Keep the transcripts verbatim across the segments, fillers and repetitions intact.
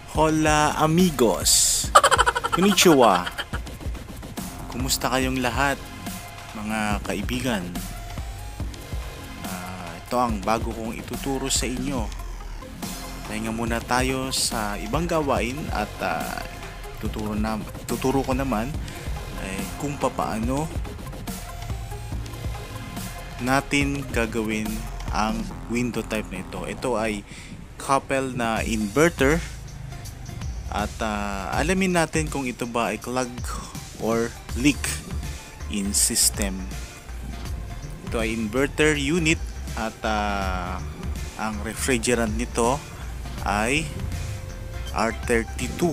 Hola amigos! Konnichiwa! Kumusta kayong lahat mga kaibigan? Uh, ito ang bago kong ituturo sa inyo. Pahinga muna tayo sa ibang gawain at uh, tuturo, na, tuturo ko naman eh, kung papaano natin gagawin ang window type na ito. Ito ay couple na inverter. At uh, alamin natin kung ito ba ay clog or leak in system. Ito ay inverter unit at uh, ang refrigerant nito ay R thirty-two.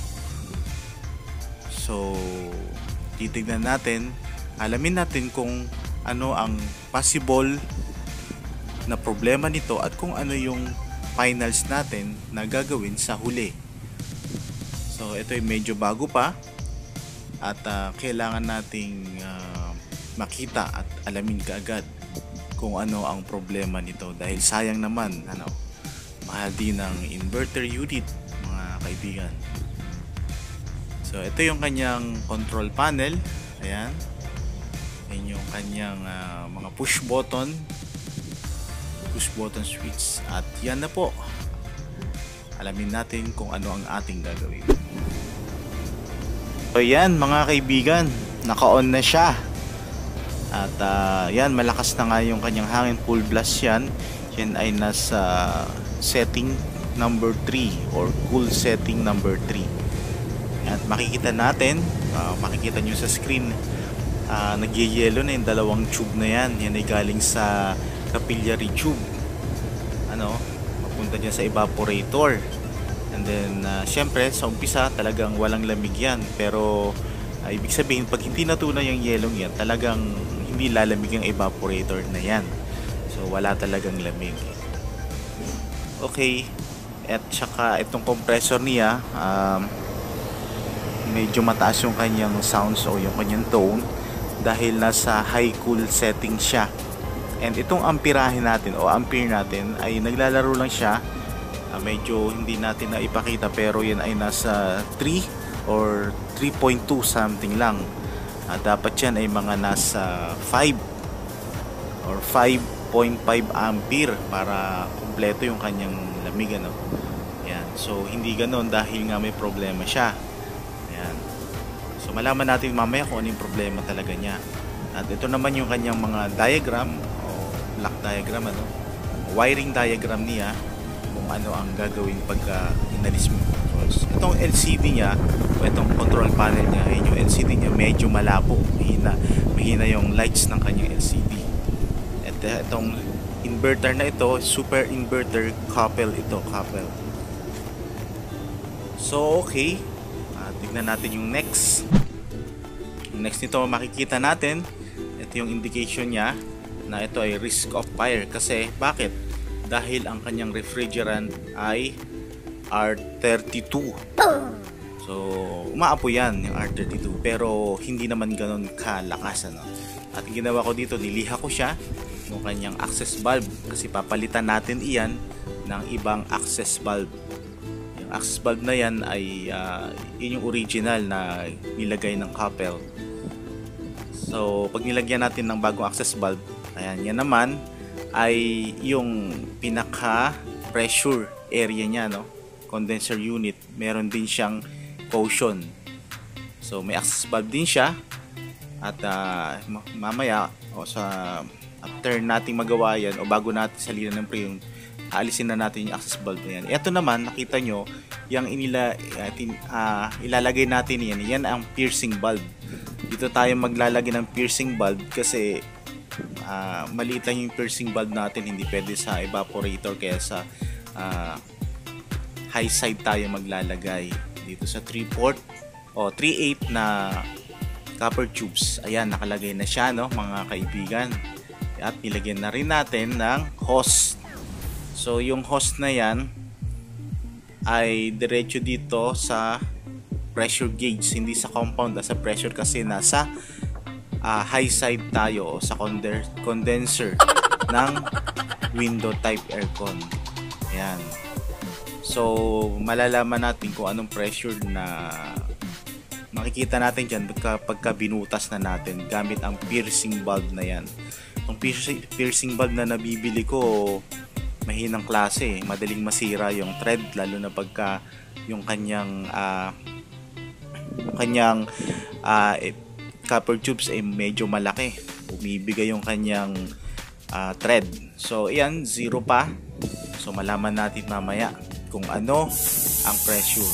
So, titignan natin, alamin natin kung ano ang possible na problema nito at kung ano yung finals natin na gagawin sa huli. So ito ay medyo bago pa at uh, kailangan nating uh, makita at alamin kaagad kung ano ang problema nito dahil sayang naman ano, mahal din ang inverter unit mga kaibigan. So ito yung kanyang control panel. Ayan. Ayan yung kanyang uh, mga push button push button switch at yan na po. Alamin natin kung ano ang ating gagawin. So yan mga kaibigan, naka-on na siya. At uh, yan, malakas na nga yung kanyang hangin, full blast yan. Yan ay nasa setting number three or cool setting number three. At makikita natin, uh, makikita nyo sa screen, uh, nagyayelo na yung dalawang tube na yan. Yan ay galing sa capillary tube. Ano? Punta dyan sa evaporator and then uh, syempre sa umpisa talagang walang lamig yan pero uh, ibig sabihin pag hindi natunaw yung yelong yan talagang hindi lalamig yung evaporator na yan, so wala talagang lamig. Okay, at saka itong compressor niya um, medyo mataas yung kanyang sounds o yung kanyang tone dahil nasa high cool setting siya. And itong amperahe natin o ampere natin ay naglalaro lang siya. Uh, medyo hindi natin na ipakita pero yan ay nasa three or three point two something lang. Uh, dapat yan ay mga nasa five or five point five ampere para kumpleto yung kanyang lamig. Ano? Yan. So hindi ganoon dahil nga may problema siya. Yan. So malaman natin mamaya kung ano yung problema talaga niya. At ito naman yung kanyang mga diagram, block diagram, ano, wiring diagram niya kung ano ang gagawin pagka inalis mo. So, itong L C D niya o itong control panel niya, ayun yung L C D niya medyo malabo, mahina, mahina yung lights ng kanyang L C D. At uh, itong inverter na ito, super inverter couple ito, couple. So okay, uh, tignan natin yung next. Yung next nito makikita natin, ito yung indication niya na ito ay risk of fire. Kasi bakit? Dahil ang kanyang refrigerant ay R thirty-two. So umaapoy yan yung R thirty-two pero hindi naman ganoon kalakas, ano? At ginawa ko dito, niliha ko siya ng kanyang access valve kasi papalitan natin iyan ng ibang access valve. Yung access valve na yan ay uh, yun yung original na nilagay ng couple. So pag nilagyan natin ng bagong access valve, ayan, yan naman ay yung pinaka pressure area niya, no? Condenser unit. Meron din siyang caution. So may access valve din siya. At uh, mamaya o sa after nating magawa yan o bago natin salinan ng pre, yung aalisin na natin yung access valve na yan. Ito naman, nakita nyo yung inila, uh, ilalagay natin yan. Yan ang piercing valve. Dito tayo maglalagay ng piercing valve kasi Uh, maliit lang yung piercing valve natin, hindi pwede sa evaporator kaya sa uh, high side tayo maglalagay dito sa three port o three eight na copper tubes. Ayan, nakalagay na siya, no, mga kaibigan, at nilagyan na rin natin ng hose. So yung hose na yan ay diretso dito sa pressure gauge, hindi sa compound, sa pressure kasi nasa Uh, high side tayo sa condenser ng window type aircon. Ayan. So So malalaman natin kung anong pressure na makikita natin dyan pagka binutas na natin gamit ang piercing valve na yan. Ang piercing, piercing valve na nabibili ko, mahinang klase, madaling masira yung thread, lalo na pagka yung kanyang uh, kanyang uh, copper tubes ay medyo malaki, bumibigay yung kanyang uh, thread. So ayan, zero pa. So malaman natin mamaya kung ano ang pressure.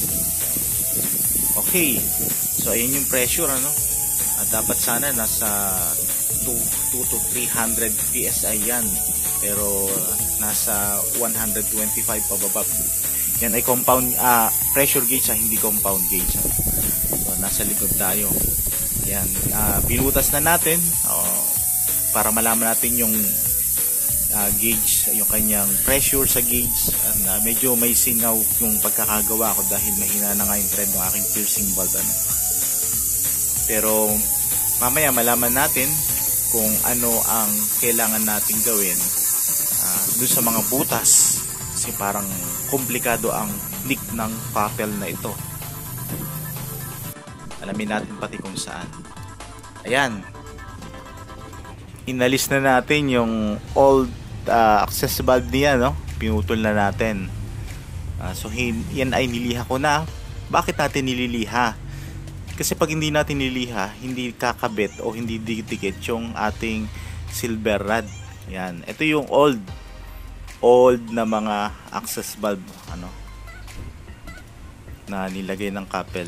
Okay, so ayan yung pressure, ano. At dapat sana nasa two to three hundred P S I yan, pero nasa one twenty-five pababa. Yan ay compound uh, pressure gauge, ha, hindi compound gauge, ha. So nasa likod tayo. Yan, uh, binutas na natin uh, para malaman natin yung uh, gauge, yung kanyang pressure sa gauge. And, uh, medyo may singaw yung pagkakagawa ko dahil mahina na nga yung thread ng aking piercing valve, ano. Pero mamaya malaman natin kung ano ang kailangan nating gawin uh, dun sa mga butas, kasi parang komplikado ang leak ng papel na ito. Alamin natin pati kung saan. Ayan, inalis na natin yung old uh, access valve niya, no? Pinutol na natin. uh, so yan ay niliha ko na. Bakit natin nililiha? Kasi pag hindi natin niliha, hindi kakabit o hindi dikit yung ating silver rod. Yan. Ito yung old old na mga access valve, ano, na nilagay ng couple.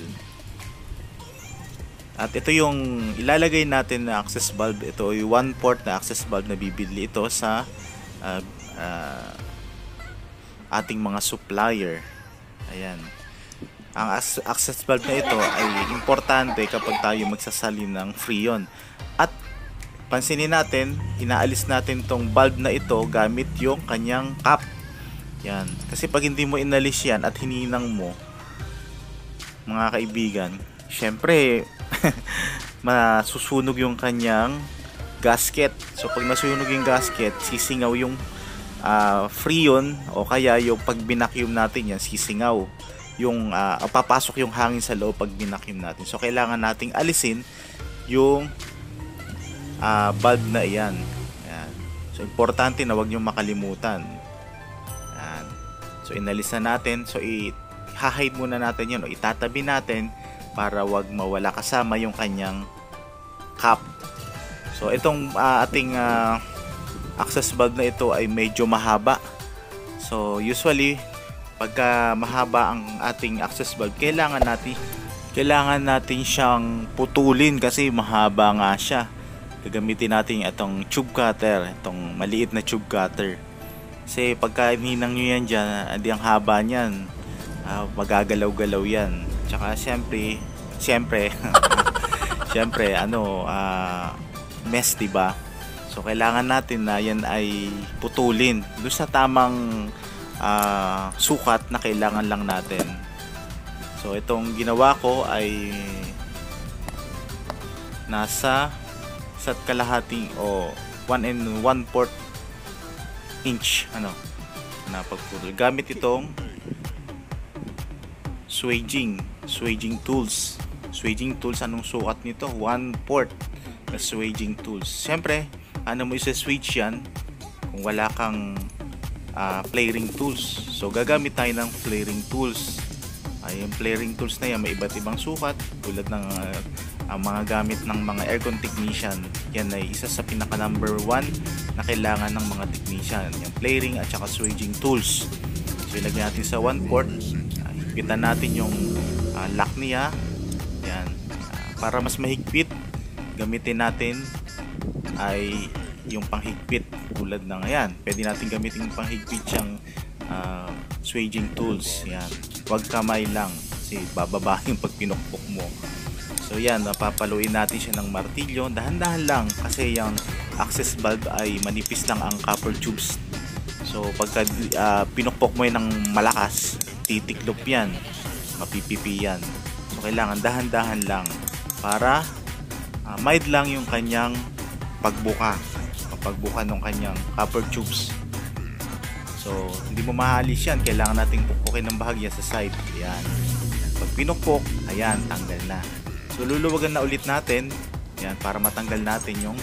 At ito yung ilalagay natin na access valve. Ito yung one port na access valve na bibili ito sa uh, uh, ating mga supplier. Ayan. Ang access valve na ito ay importante kapag tayo magsasalin ng freon. At pansinin natin, inaalis natin tong valve na ito gamit yung kanyang cap. Yan. Kasi pag hindi mo inalis yan at hininang mo, mga kaibigan, syempre masusunog yung kanyang gasket. So pag nasunog yung gasket, sisingaw yung uh, freon, o kaya yung pag binakyum natin yan, sisingaw yung uh, papasok yung hangin sa loob pag binakyum natin. So kailangan nating alisin yung uh, valve na iyan. Ayan. So importante na wag nyo makalimutan. Ayan. So inalis na natin. So i-hide muna natin yan, o itatabi natin para wag mawala kasama yung kanyang cap. So itong uh, ating uh, access valve na ito ay medyo mahaba. So usually pagka mahaba ang ating access valve, kailangan natin kailangan natin siyang putulin kasi mahaba nga siya. Gagamitin natin itong tube cutter, itong maliit na tube cutter. Kasi pagka hinang nyo yan dyan, adi ang haba niyan, uh, magagalaw-galaw yan. Tsaka siyempre siyempre siyempre ano uh, mess, diba? So kailangan natin na yan ay putulin doon sa tamang Uh, sukat na kailangan lang natin. So itong ginawa ko ay nasa sa kalahating o one and one fourth inch, ano, na pagputol gamit itong swaging swaging tools. Swaging tools, anong sukat nito? one fourth na swaging tools. Siyempre, ano mo isa-switch yan kung wala kang Uh, flaring tools. So gagamit tayo ng flaring tools. Ay, yung flaring tools na yan may iba't ibang sukat, tulad ng uh, ang mga gamit ng mga aircon technician. Yan ay isa sa pinaka number one na kailangan ng mga technician, yung flaring at saka swaging tools. So ilagay natin sa one port. Uh, higpitan natin yung uh, lock niya. Yan. Uh, para mas mahigpit, gamitin natin ay yung panghigpit, tulad ng ayan, pwede natin gamitin yung panghigpit siyang uh, swaging tools. Yan, huwag kamay lang kasi bababa yung pag pinukpok mo. So yan, napapaluin natin siya ng martilyo, dahan-dahan lang kasi yung access valve ay manipis lang ang copper tubes. So pagka uh, pinukpok mo yan ng malakas, titiklop yan, mapipipi yan. So kailangan dahan-dahan lang para uh, mild lang yung kanyang pagbuka pagbuka ng kanyang copper tubes. So So hindi mo mahalis yan, kailangan nating pukpukin ng bahagya sa side. Ayan. Pag pinukpok, ayan, tanggal na. So luluwagan na ulit natin, ayan, para matanggal natin yung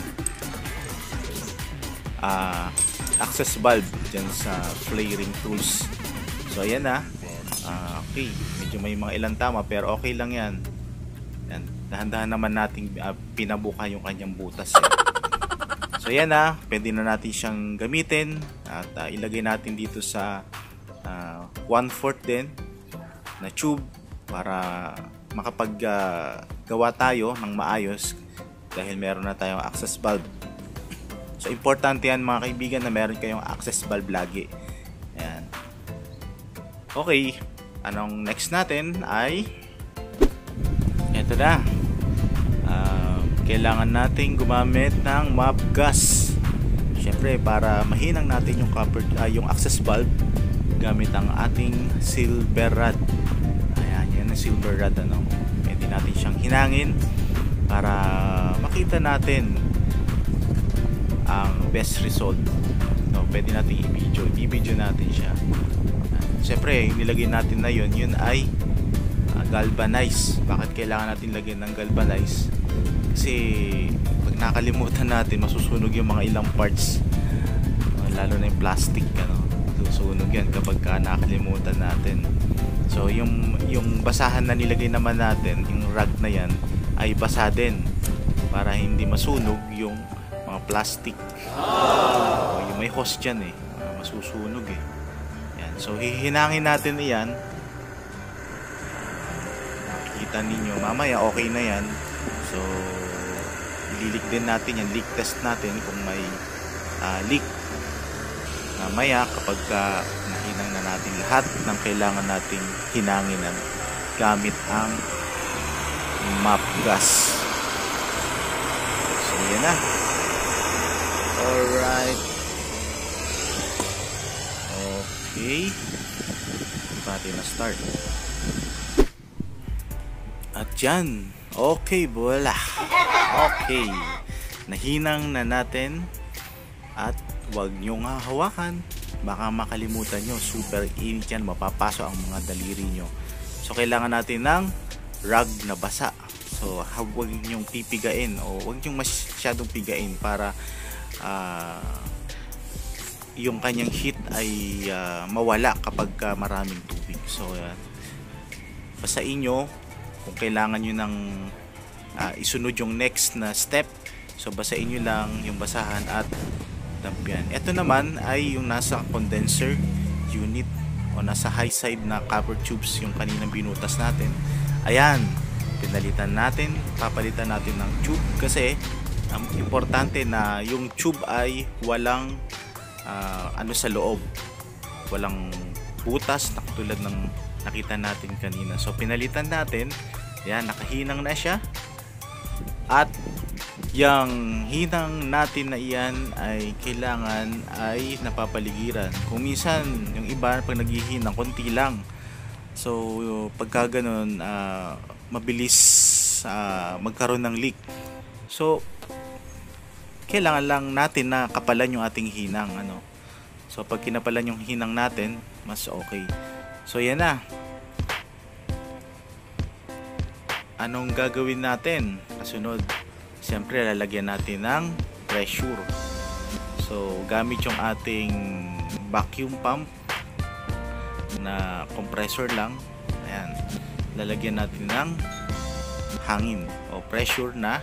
uh, access valve dyan sa flaring tools. So ayan na. Uh, okay, medyo may mga ilang tama pero okay lang yan. Yan, dahan-dahan naman nating uh, pinabuka yung kanyang butas. Yan. So yan na, pwede na natin siyang gamitin at uh, ilagay natin dito sa uh, one fourth din na tube para makapag uh, gawa tayo ng maayos dahil meron na tayong access valve. So importante yan mga kaibigan na meron kayong access valve lagi. Ayan. Okay, anong next natin ay eto na. Uh, kailangan nating gumamit ng map gas. Syempre para mahinang natin yung copper, uh, yung access valve gamit ang ating silver rod. Ayan, yan ang silver rod, ano. Pwede natin siyang hinangin para makita natin ang best result. No, pwede natin i-video, i-video natin siya. Syempre, yung nilagay natin na yun, yun ay uh, galvanize. Bakit kailangan natin lagyan ng galvanize? Kasi pag nakalimutan natin, masusunog yung mga ilang parts, uh, lalo na yung plastic, ano, masusunog yan kapag ka nakalimutan natin. So yung yung basahan na nilagay naman natin, yung rag na yan ay basa din para hindi masunog yung mga plastic. So, yung may hose dyan eh, uh, masusunog eh. Yan. So hihinangin natin iyan. Makikita ninyo mamaya okay na yan. So ililik din natin yan, leak test natin kung may uh, leak. Mamaya kapag uh, nahinang na natin lahat ng kailangan nating hinanginan gamit ang map gas. So yan na. Alright. Okay. Pati na start. At yan. Okay, bola. Okay. Nahinang na natin. At wag nyong hahawakan. Baka makalimutan nyo. Super init yan. Mapapaso ang mga daliri nyo. So, kailangan natin ng rag na basa. So, wag nyong pipigain. O wag nyong masyadong pigain para uh, yung kanyang heat ay uh, mawala kapag uh, maraming tubig. So, uh, basain nyo kung kailangan nyo ng uh, isunod yung next na step. So basain nyo lang yung basahan at dump yan. Ito naman ay yung nasa condenser unit o nasa high side na copper tubes yung kaninang binutas natin. Ayan, pinalitan natin, papalitan natin ng tube kasi um, importante na yung tube ay walang uh, ano sa loob, walang butas na katulad ng nakita natin kanina. So pinalitan natin, yan, nakahinang na siya. At yung hinang natin na iyan ay kailangan ay napapaligiran. Kung minsan yung iba pag naghihinang konti lang, so pagka ganun uh, mabilis uh, magkaroon ng leak. So kailangan lang natin na kapalan yung ating hinang, ano. So pag kinapalan yung hinang natin, mas okay. So yan na. Anong gagawin natin? Kasunod, siyempre lalagyan natin ng pressure. So gamit yung ating vacuum pump na compressor lang. Ayan. Lalagyan natin ng hangin o pressure na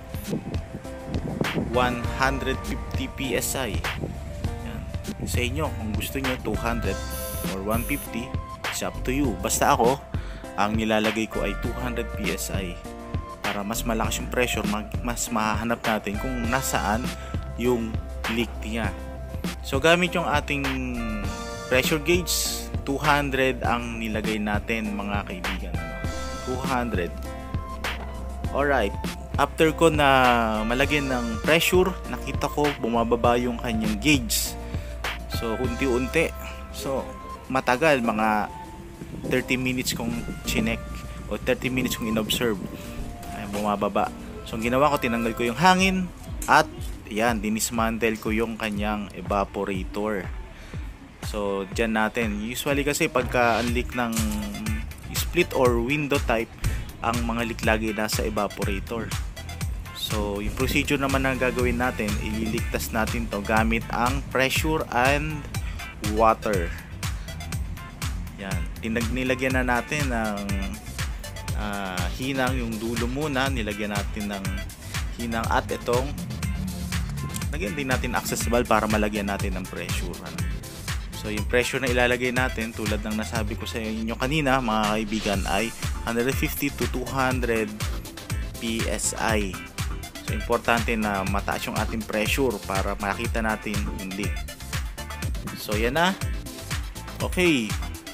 one hundred fifty P S I. Ayan. Sa inyo, kung gusto nyo two hundred or one fifty, it's up to you. Basta ako, ang nilalagay ko ay two hundred P S I para mas malakas yung pressure, mas mahahanap natin kung nasaan yung leak niya. So gamit yung ating pressure gauge, two hundred ang nilagay natin mga kaibigan, ano? two hundred. Alright, after ko na malagyan ng pressure, nakita ko bumababa yung kanyang gauge. So unti-unti, so matagal, mga thirty minutes kong chinek o thirty minutes kong inobserve, ay bumababa. So ang ginawa ko, tinanggal ko yung hangin at yan, dinismantle ko yung kanyang evaporator. So dyan natin, usually kasi pagka ang leak ng split or window type, ang mga leak lagi nasa evaporator. So yung procedure naman na gagawin natin, ililigtas natin to gamit ang pressure and water. Yan, tinag nilagyan na natin ng uh, hinang, yung dulo muna nilagyan natin ng hinang, at itong lagyan din natin accessible para malagyan natin ng pressure. Ano? So yung pressure na ilalagay natin, tulad ng nasabi ko sa inyo kanina mga kaibigan, ay one fifty to two hundred P S I. So importante na mataas yung ating pressure para makita natin yung leak. So yan na. Okay,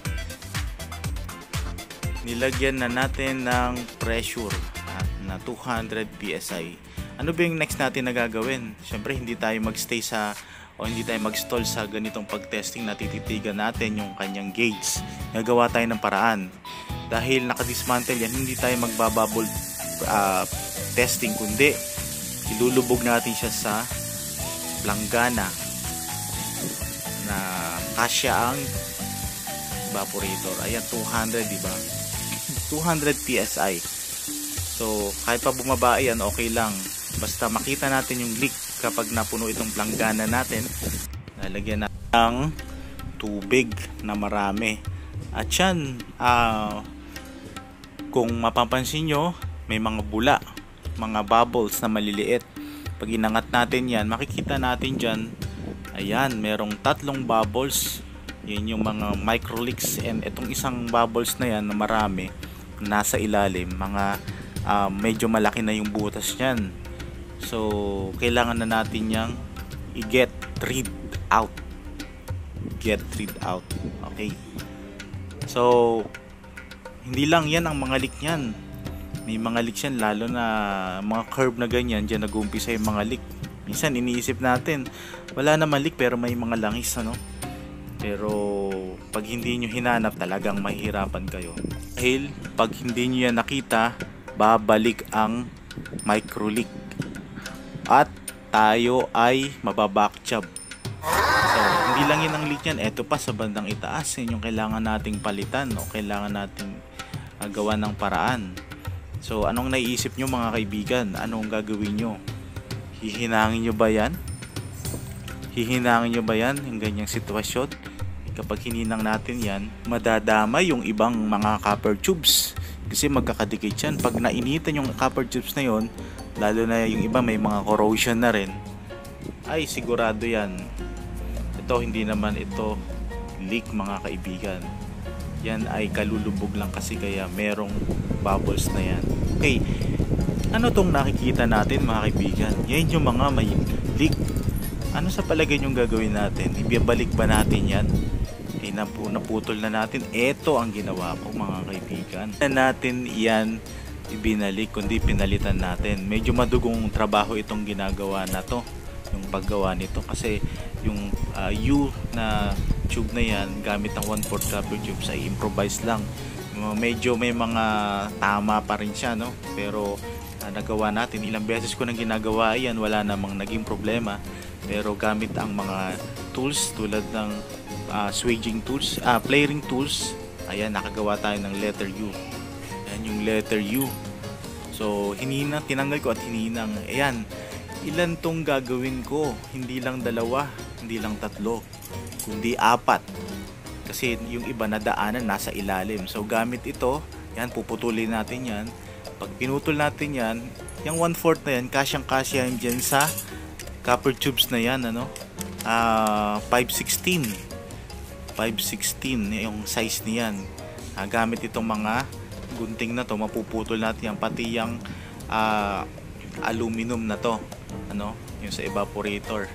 nilagyan na natin ng pressure at na two hundred P S I. Ano ba yung next natin na gagawin? Siyempre hindi tayo magstay sa o hindi tayo mag-stall sa ganitong pag-testing na tititigan natin yung kanyang gauge. Gagawa tayo ng paraan. Dahil nakadismantle yan, hindi tayo magbabubble uh, testing, kundi ilulubog natin siya sa planggana na kasya ang evaporator. Ayan, two hundred, diba? two hundred P S I. So kahit pa bumaba yan, okay lang, basta makita natin yung leak. Kapag napuno itong planggana natin, lalagyan natin ng tubig na marami. At yan, uh, kung mapapansin nyo, may mga bula, mga bubbles na maliliit. Pag inangat natin yan, makikita natin dyan, ayan, merong tatlong bubbles. Yan yung mga micro leaks, and itong isang bubbles na yan na marami nasa ilalim, mga uh, medyo malaki na yung butas nyan. So kailangan na natin yang i-get rid out. Get rid out. Okay. So hindi lang yan ang mga leak niyan. May mga leak yan, lalo na mga curve na ganyan, diyan nag-uumpisa yung mga leak. Minsan iniisip natin wala naman leak pero may mga langis, ano. Pero pag hindi nyo hinanap, talagang mahihirapan kayo. Dahil pag hindi nyo yan nakita, babalik ang micro leak at tayo ay mababackchub. So hindi lang yun ang leak yan, eto pa sa bandang itaas, yun yung kailangan nating palitan o kailangan nating uh, gawa ng paraan. So anong naiisip nyo mga kaibigan? Anong gagawin nyo? Hihinangin nyo ba yan? Hihinangin nyo ba yan yung ganyang sitwasyon? Kapag hininang natin yan, madadamay yung ibang mga copper tubes kasi magkakadikit yan. Pag nainitan yung copper tubes na yon, lalo na yung iba may mga corrosion na rin, ay sigurado yan. Ito hindi naman ito leak mga kaibigan, yan ay kalulubog lang kasi kaya merong bubbles na yan. Okay, ano tong nakikita natin mga kaibigan? Yan yung mga may leak. Ano sa palagay nyong gagawin natin? Ibabalik ba natin yan? Eh napu naputol na natin. Ito ang ginawa ko mga kaibigan, na natin yan ibinalik, kundi pinalitan natin. Medyo madugong trabaho itong ginagawa na to, yung paggawa nito, kasi yung uh, U na tube na yan gamit ang one fourth copper tubes ay improvise lang. Medyo may mga tama pa rin siya, no? Pero uh, nagawa natin. Ilang beses ko nang ginagawa yan, wala namang naging problema. Pero gamit ang mga tools tulad ng uh, swaging tools, uh, flaring tools, ayan, nakagawa tayo ng letter U. Ayan yung letter U. So hininang, tinanggal ko at hininang. Ayan, ilan tong gagawin ko? Hindi lang dalawa, hindi lang tatlo, kundi apat. Kasi yung iba na daanan nasa ilalim. So gamit ito, yan, puputulin natin yan. Pag pinutol natin yan, yung one fourth na yan, kasyang kasya yan dyan sa copper tubes na yan, ano, uh, five sixteen five sixteen yung size niyan. Uh, gamit itong mga gunting na to, mapuputol natin yan, pati yung uh, aluminum na to, ano, yung sa evaporator.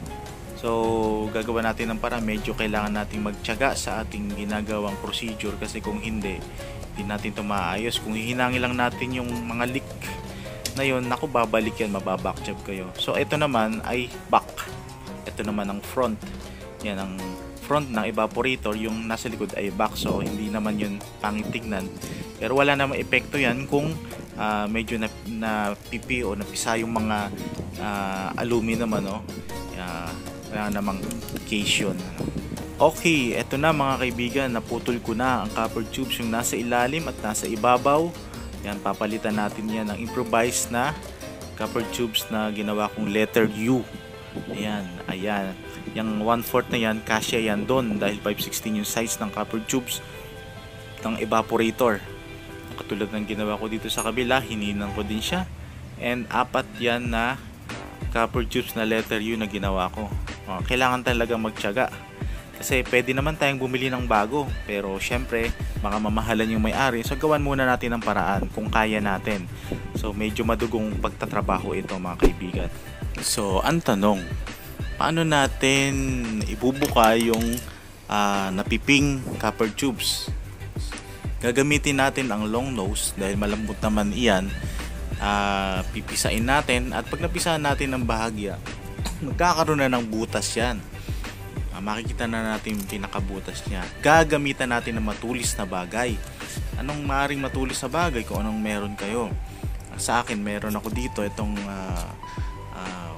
So gagawa natin ng para, medyo kailangan nating magtiyaga sa ating ginagawang procedure, kasi kung hindi, hindi natin ito maayos. Kung hihinangin lang natin yung mga leak na yun, naku, babalik yan, mababackchub kayo. So ito naman ay back, ito naman ang front. Yan ang front ng evaporator, yung nasa likod ay back. So hindi naman yun pangit tignan, pero wala namang epekto yan kung uh, medyo na, na pipi o napisa yung mga uh, aluminum, ano, uh, wala namang case yun. Okay, eto na mga kaibigan, naputol ko na ang copper tubes yung nasa ilalim at nasa ibabaw. Yan, papalitan natin yan ng improvised na copper tubes na ginawa kong letter U. Ayan, ayan. Yung one fourth na yan, kasya yan doon dahil five sixteen yung size ng copper tubes ng evaporator. Katulad ng ginawa ko dito sa kabila, hininang ko din siya. And apat yan na copper tubes na letter U na ginawa ko. O, kailangan talaga magtiyaga. Kasi pwede naman tayong bumili ng bago, pero syempre baka mamahalan yung may-ari, so gawan muna natin ng paraan kung kaya natin. So medyo madugong pagtatrabaho ito mga kaibigan. So ang tanong, paano natin ibubuka yung uh, napiping copper tubes? Gagamitin natin ang long nose dahil malambot naman iyan. Uh, pipisain natin at pag napisahan natin ng bahagya, magkakaroon na ng butas yan. Makikita na natin yung pinakabutas niya. Gagamitan natin ng matulis na bagay. Anong maaring matulis na bagay kung anong meron kayo? Sa akin, meron ako dito itong uh, uh,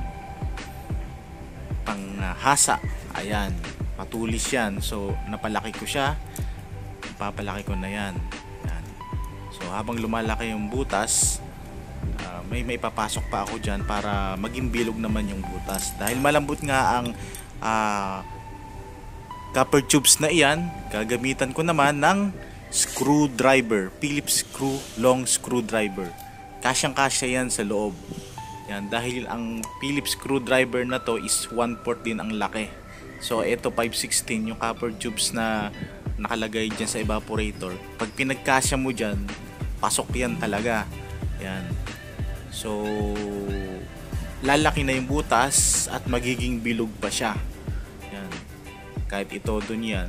pang uh, hasa. Ayan, matulis yan. So, napalaki ko siya. Papalaki ko na yan. Ayan. So, habang lumalaki yung butas, uh, may may papasok pa ako dyan para maging bilog naman yung butas. Dahil malambot nga ang Uh, copper tubes na iyan, gagamitan ko naman ng screwdriver, Phillips screw long screwdriver. Kasyang kasya yan sa loob yan, dahil ang Phillips screwdriver na to is one fourth din ang laki. So ito five sixteen yung copper tubes na nakalagay dyan sa evaporator. Pag pinagkasya mo dyan, pasok yan talaga yan. So lalaki na yung butas at magiging bilog pa siya. Yan. Kahit ito dun yan,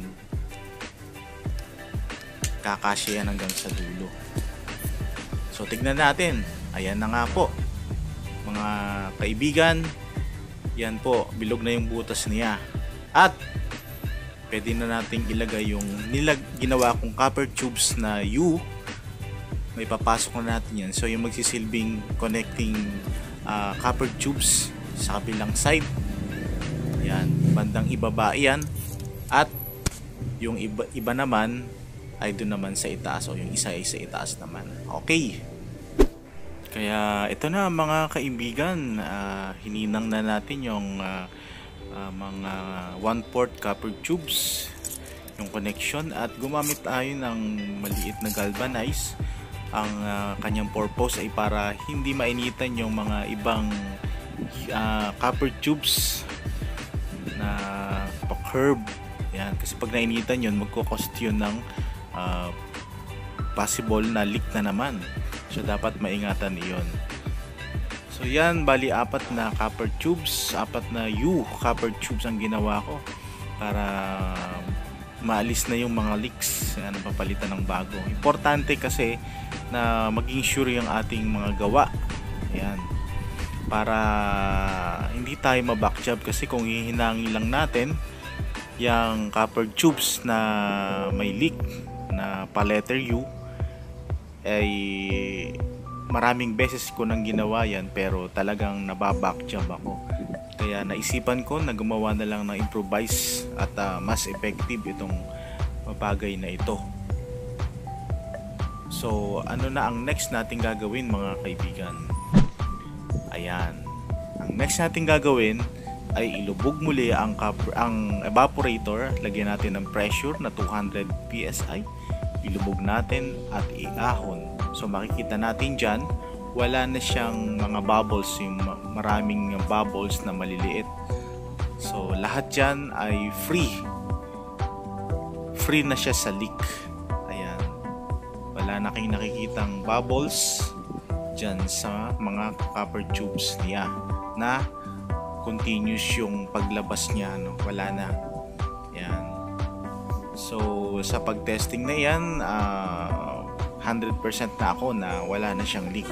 kakasya yan hanggang sa dulo. So tignan natin. Ayan na nga po mga kaibigan. Yan po, bilog na yung butas niya. At pwede na nating ilagay yung nilag ginawa kong copper tubes na U. May papasok na natin yan. So yung magsisilbing connecting Uh, copper tubes sa kabilang side, yan, bandang ibaba yan, at yung iba, iba naman ay doon naman sa itaas, o yung isa ay sa itaas naman. Okay, kaya ito na mga kaibigan, uh, hininang na natin yung uh, uh, mga one fourth copper tubes, yung connection, at gumamit tayo ng maliit na galvanize. Ang uh, kanyang purpose ay para hindi mainitan yung mga ibang uh, copper tubes na pa-curve. Yan, kasi pag nainitan yun, magko-cost yun ng uh, possible na leak na naman. So dapat maingatan iyon. So yan, bali apat na copper tubes, apat na U copper tubes ang ginawa ko para maalis na yung mga leaks. Yan, papalitan ng bago. Importante kasi na maging sure yung ating mga gawa. Ayan. Para hindi tayo mabackjob, kasi kung hihinangin lang natin yung copper tubes na may leak na pa letter U, ay maraming beses ko nang ginawa yan pero talagang nababackjob ako. Kaya naisipan ko na gumawa na lang ng improvise at uh, mas effective itong bagay na ito. So, ano na ang next nating gagawin mga kaibigan? Ayan. Ang next nating gagawin ay ilubog muli ang, ang evaporator. Lagyan natin ng pressure na two hundred P S I. Ilubog natin at iahon. So, makikita natin dyan, wala na siyang mga bubbles, yung maraming bubbles na maliliit. So, lahat dyan ay free. Free na siya sa leak. Wala na kayong nakikitang bubbles dyan sa mga copper tubes niya na continuous yung paglabas niya, no? Wala na yan. So sa pagtesting na yan, uh, one hundred percent na ako na wala na siyang leak.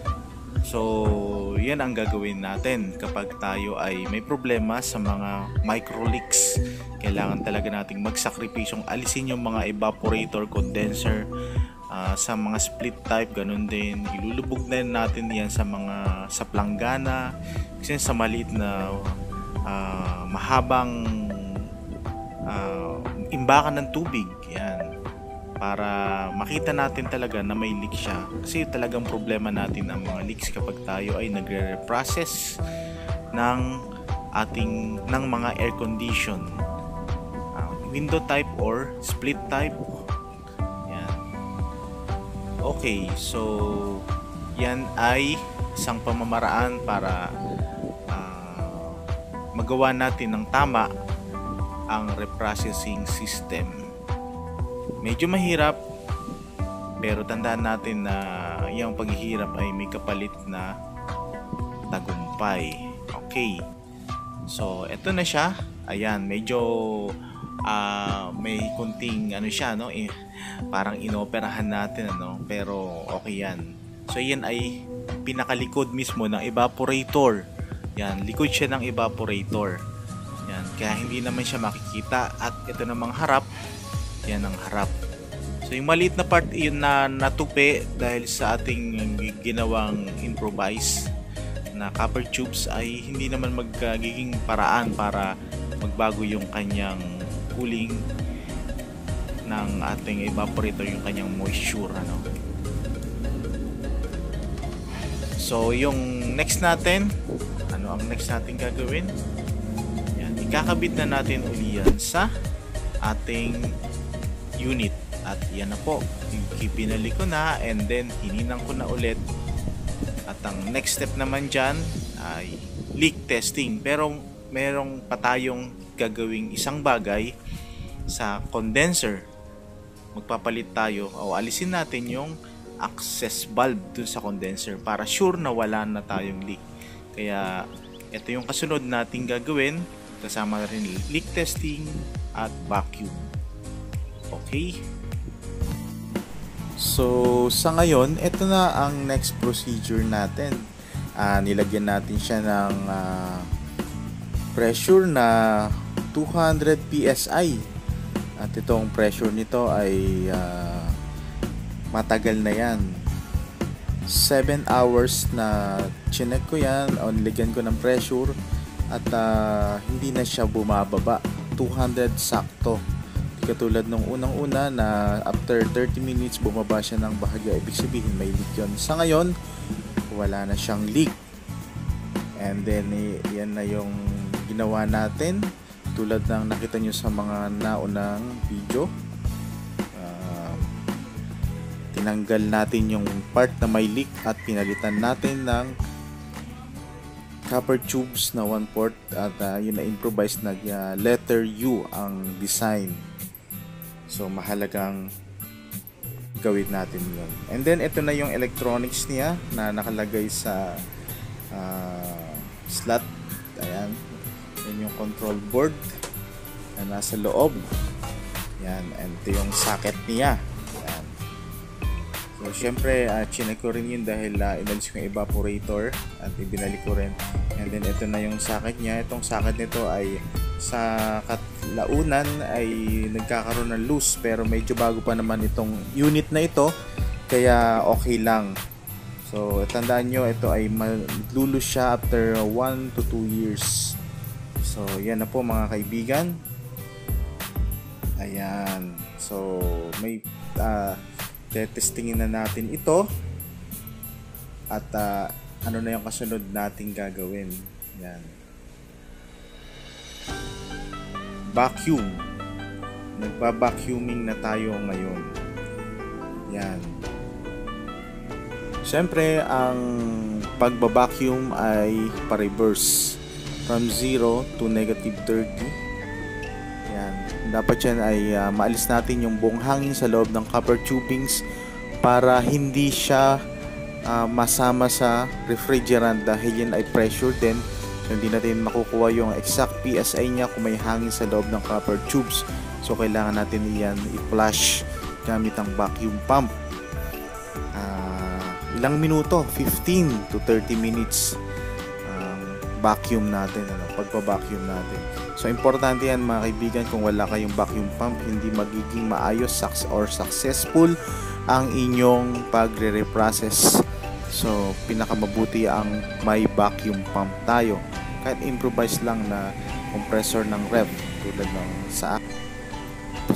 So yan ang gagawin natin kapag tayo ay may problema sa mga micro leaks. Kailangan talaga nating magsakripisyong alisin yung mga evaporator, condenser, Uh, sa mga split type, ganun din. Ilulubog na natin yan sa mga sa planggana, kasi sa maliit na uh, mahabang uh, imbakan ng tubig. Yan. Para makita natin talaga na may leak siya. Kasi talagang problema natin ang mga leaks kapag tayo ay nagre-reprocess ng ating ng mga air condition. Uh, window type or split type. Yan. Okay, so yan ay isang pamamaraan para uh, magawa natin ng tama ang reprocessing system. Medyo mahirap, pero tandaan natin na yung paghihirap ay may kapalit na tagumpay. Okay, so eto na siya. Ayan, medyo uh, may kunting ano siya, no? Eh, parang inoperahan natin, ano? Pero okay yan. So yan ay pinakalikod mismo ng evaporator. Yan, likod siya ng evaporator. Yan, kaya hindi naman siya makikita. At ito namang harap, yan ang harap. So yung maliit na part yun na natupi dahil sa ating ginawang improvise na copper tubes ay hindi naman magiging paraan para magbago yung kanyang cooling ng ating evaporator, yung kanyang moisture, ano. So yung next natin, ano ang next natin gagawin? Yan, ikakabit na natin uli yan sa ating unit. At yan na po, pinali ko na and then hininang ko na ulit. At ang next step naman dyan ay leak testing. Pero merong pa tayong gagawing isang bagay sa condenser. Magpapalit tayo o alisin natin yung access valve dun sa condenser para sure na wala na tayong leak. Kaya ito yung kasunod nating gagawin, kasama rin leak testing at vacuum. Okay, so sa ngayon ito na ang next procedure natin. Uh, nilagyan natin siya ng uh, pressure na two hundred P S I at itong pressure nito ay uh, matagal na yan. seven hours na chinek ko yan o nilagyan ko ng pressure at uh, hindi na siya bumababa. Two hundred sakto. Katulad nung unang-una na after thirty minutes bumaba siya ng bahagya, ibig sabihin may leak yun. Sa ngayon wala na siyang leak. And then eh, yan na yung ginawa natin tulad ng nakita nyo sa mga naunang video. Tinanggal natin yung part na may leak at pinalitan natin ng copper tubes na one fourth at uh, yun na improvise na uh, letter U ang design. So mahalagang gawin natin yun. And then ito na yung electronics niya na nakalagay sa uh, slot. Ayan. Yan yung control board na nasa loob. Yan. And ito yung socket niya. So, syempre, uh, chinek ko rin yun dahil uh, inalis ko yung evaporator at ibinalik ko rin. And then, ito na yung socket niya. Itong socket nito ay sa katlaunan ay nagkakaroon ng loose pero medyo bago pa naman itong unit na ito. Kaya, okay lang. So, tandaan nyo, ito ay malulus siya after one to two years. So, yan na po mga kaibigan. Ayan. So, may... Uh, testingin na natin ito at uh, ano na yung kasunod nating gagawin. Yan. Vacuum. Nagba-vacuuming na tayo ngayon. Yan. Siyempre, ang pagba-vacuum ay pa-reverse from zero to negative thirty. Yan. Dapat yan ay uh, maalis natin yung buong hangin sa loob ng copper tubings para hindi siya uh, masama sa refrigerant dahil yan ay pressure din. So, hindi natin makukuha yung exact P S I niya kung may hangin sa loob ng copper tubes. So kailangan natin yan i-flush gamit ang vacuum pump. Uh, ilang minuto? fifteen to thirty minutes um, vacuum natin, ano, pagpa-vacuum natin. So, importante yan mga kaibigan, kung wala kayong vacuum pump, hindi magiging maayos or successful ang inyong pagre-reprocess. So, pinakamabuti ang may vacuum pump tayo. Kahit improvise lang na compressor ng ref tulad ng sa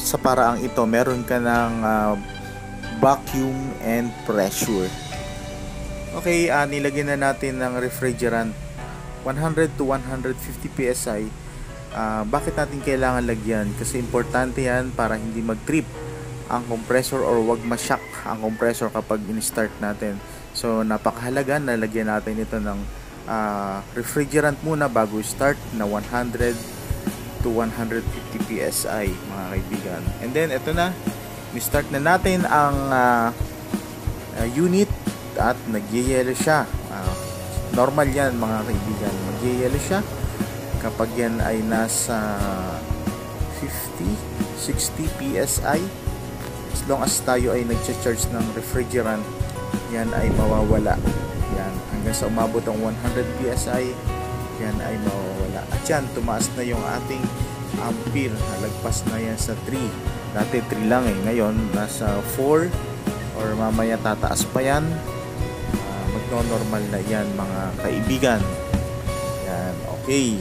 sa paraang ito, meron ka ng uh, vacuum and pressure. Okay, uh, nilagyan na natin ng refrigerant one hundred to one hundred fifty P S I. Uh, bakit natin kailangan lagyan? Kasi importante yan para hindi mag-trip ang compressor or wag ma-shock ang compressor kapag in-start natin. So napakahalaga na lagyan natin ito ng uh, refrigerant muna bago start na one hundred to one hundred fifty P S I, mga kaibigan. And then ito na, ni-start na natin ang uh, uh, unit at nagyayelo siya. Uh, normal yan, mga kaibigan, magyayelo siya kapag yan ay nasa fifty, sixty P S I. As long as tayo ay nag-charge ng refrigerant, yan ay mawawala. Yan, hanggang sa umabot ang one hundred P S I, yan ay mawawala. At yan, tumaas na yung ating ampere. Nalagpas na yan sa three. Dati three lang eh. Ngayon, nasa four or mamaya tataas pa yan. Uh, magno-normal na yan, mga kaibigan. Yan, okay.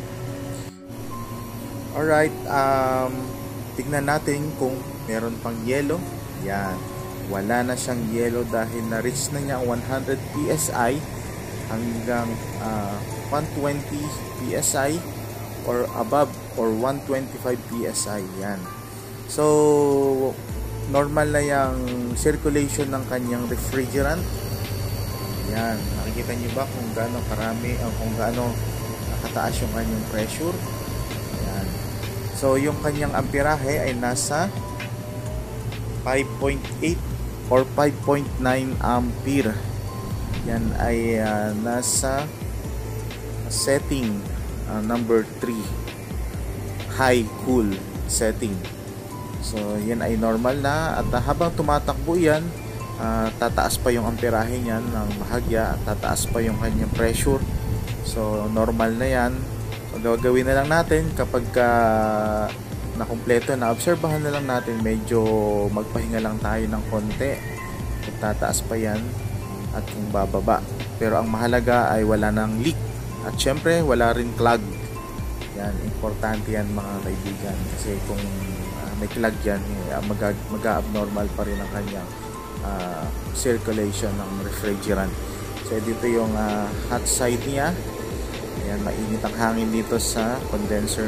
Alright, um, tignan natin kung meron pang yelo. Yan, wala na siyang yelo dahil na-reach na niya ang one hundred P S I hanggang uh, one twenty P S I or above or one twenty-five P S I. Yan. So, normal na yung circulation ng kanyang refrigerant. Yan, nakikita niyo ba kung gaano karami o kung gaano nakataas yung kanyang pressure? Yan. So, yung kanyang amperahe ay nasa five point eight or five point nine ampere. Yan ay uh, nasa setting uh, number three, high cool setting. So, yan ay normal na at uh, habang tumatakbo yan, uh, tataas pa yung amperahe niyan ng bahagya at tataas pa yung kanyang pressure. So, normal na yan. So, gagawin na lang natin kapag uh, nakumpleto na, obserbahan na lang natin, medyo magpahinga lang tayo ng konti kung tataas pa yan at kung bababa. Pero ang mahalaga ay wala nang leak at syempre wala rin clog. Yan, importante yan, mga kaibigan, kasi kung uh, may clog yan, eh, mag-abnormal pa rin ang kanyang uh, circulation ng refrigerant. So dito yung uh, hot side niya. Ayan, mainit ang hangin dito sa condenser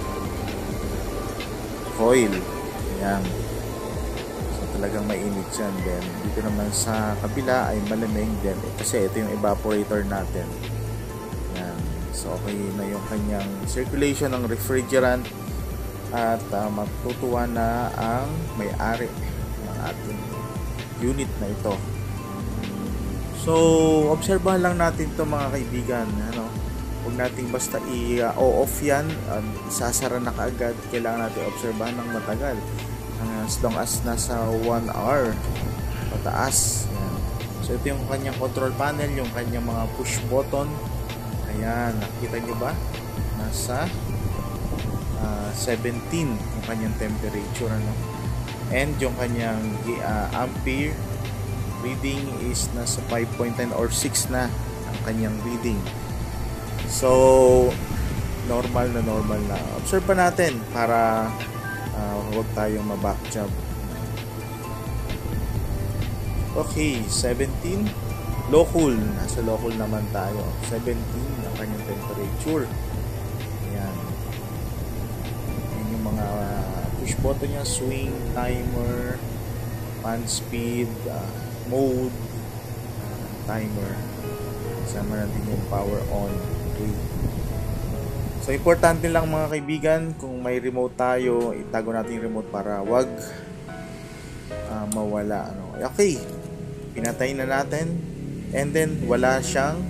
coil. Ayan. So talagang mainit yan. Then dito naman sa kabila ay malamig din. Eh, kasi ito yung evaporator natin. Ayan. So okay na yung kanyang circulation ng refrigerant. At uh, matutuwa na ang may-ari ng ating unit na ito. So obserbahan lang natin ito, mga kaibigan. Ano? Huwag nating basta i-off yan, um, isasara na kaagad. Kailangan natin obserbahan ng matagal, uh, as long as nasa one hour pataas. Yan. So ito yung kanyang control panel, yung kanyang mga push button. Ayan, nakita nyo ba? Nasa uh, seventeen yung kanyang temperature, ano? And yung kanyang uh, ampere reading is nasa five point nine or six na ang kanyang reading. So, normal na normal na. Observe pa natin para uh, huwag tayong ma-backjump. Okay, seventeen. Low cool. Nasa low cool naman tayo. seventeen ang kanyang temperature. Ayan. Ayan yung mga push button niya. Swing, timer, fan speed, uh, mode, uh, timer. Kasama natin yung power on. So importante lang, mga kaibigan, kung may remote tayo, itago natin yung remote para wag uh, mawala, ano. Okay, pinatay na natin, and then wala siyang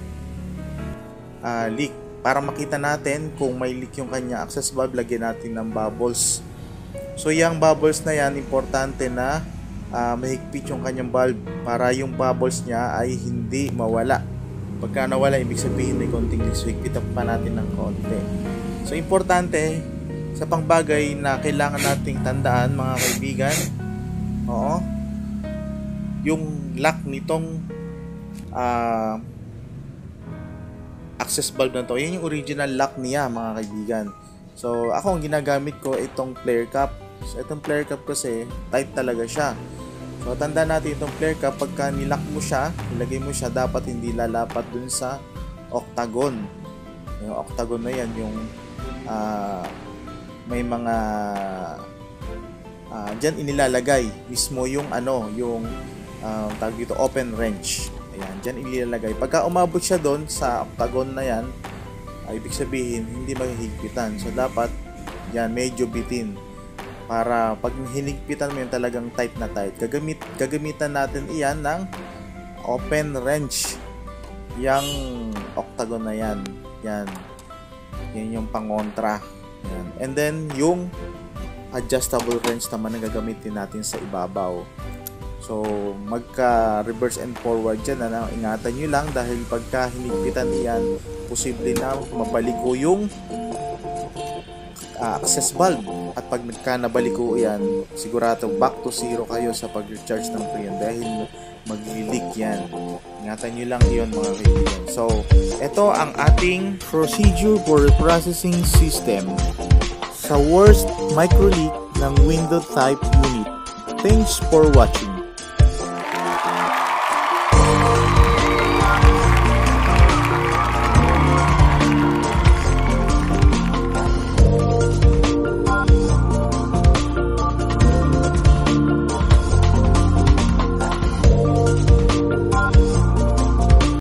uh, leak. Para makita natin kung may leak yung kanya access valve, lagyan natin ng bubbles. So yung bubbles na yan, importante na uh, mahigpit yung kanyang valve para yung bubbles niya ay hindi mawala. Pagka nawala, ibig sabihin may konting leak. So, higpitan pa natin ng konti. So, importante sa pangbagay na kailangan nating tandaan, mga kaibigan, oo, yung lock nitong uh, access valve na to, yun yung original lock niya, mga kaibigan. So, ako ang ginagamit ko itong flare cap. So, itong flare cap kasi, tight talaga siya. So, tanda natin itong flare cap, pagka nilock mo siya, ilagay mo siya, dapat hindi lalapat dun sa octagon. Yung octagon na yan, yung uh, may mga uh, dyan inilalagay mismo yung ano, yung uh, tawag dito, open wrench. Ayan, dyan inilalagay. Pagka umabot siya doon sa octagon na yan, uh, ibig sabihin, hindi mahihigpitan. So, dapat yan, medyo bitin. Para pag hinigpitan mo yun talagang tight na tight. Gagamit, gagamitan natin iyan ng open wrench. Yang octagon na yan. Yan. Yan yung pangontra. Yan. And then, yung adjustable wrench naman na gagamitin natin sa ibabaw. So, magka-reverse and forward dyan. Ano? Ingatan nyo lang dahil pagka hinigpitan iyan, posible na mabaliko yung uh, access valve. At pag nagka nabaliko yan, sigurado back to zero kayo sa pag-recharge ng preyon dahil mag-leak yan. Ingatan nyo lang yun mga kaibigan. So, ito ang ating procedure for reprocessing system sa worst micro leak ng window type unit. Thanks for watching.